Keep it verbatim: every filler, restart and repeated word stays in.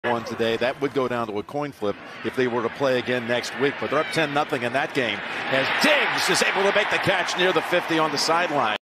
One today. That would go down to a coin flip if they were to play again next week. But they're up ten nothing in that game as Diggs is able to make the catch near the fifty on the sideline.